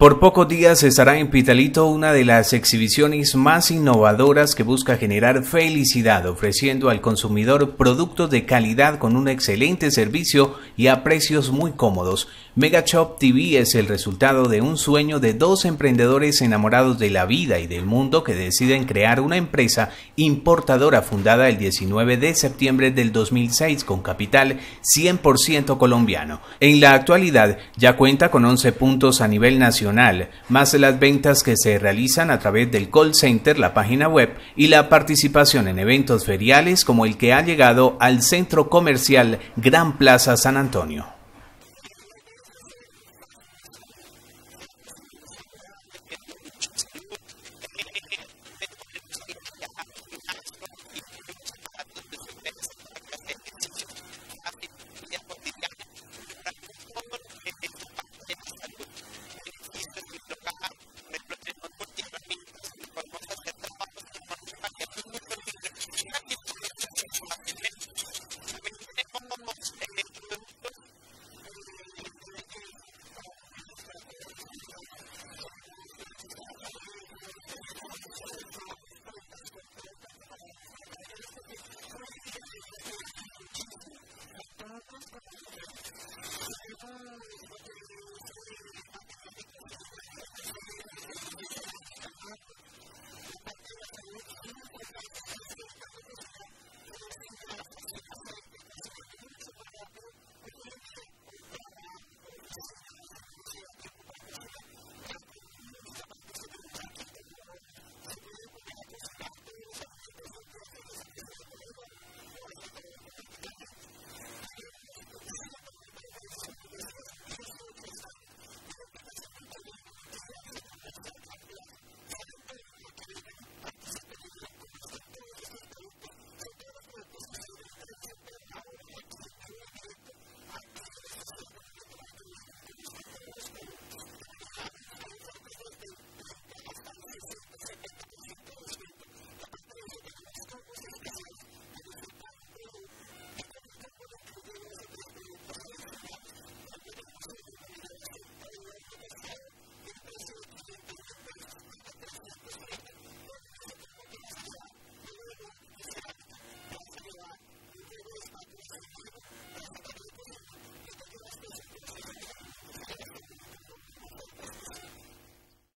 Por pocos días estará en Pitalito una de las exhibiciones más innovadoras que busca generar felicidad, ofreciendo al consumidor productos de calidad con un excelente servicio y a precios muy cómodos. Megashop TV es el resultado de un sueño de dos emprendedores enamorados de la vida y del mundo que deciden crear una empresa importadora fundada el 19 de septiembre del 2006 con capital 100% colombiano. En la actualidad ya cuenta con 11 puntos a nivel nacional, más las ventas que se realizan a través del call center, la página web y la participación en eventos feriales como el que ha llegado al centro comercial Gran Plaza San Antonio.